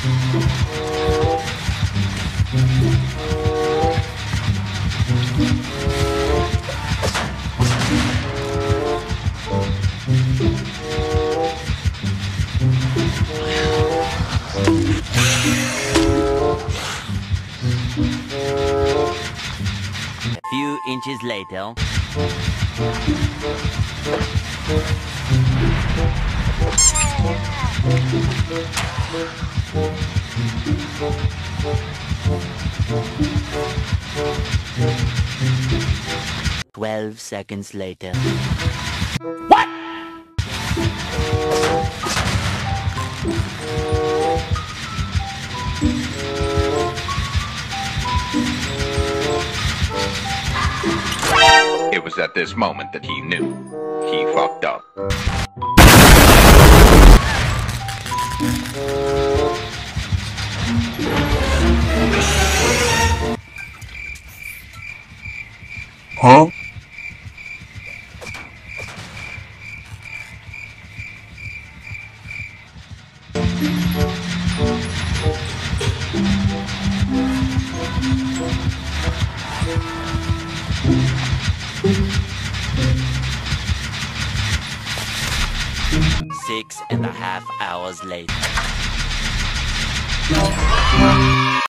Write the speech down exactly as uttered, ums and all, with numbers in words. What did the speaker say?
A few inches later. Twelve seconds later. What? It was at this moment that he knew. He fucked up. Huh? Six and a half hours later.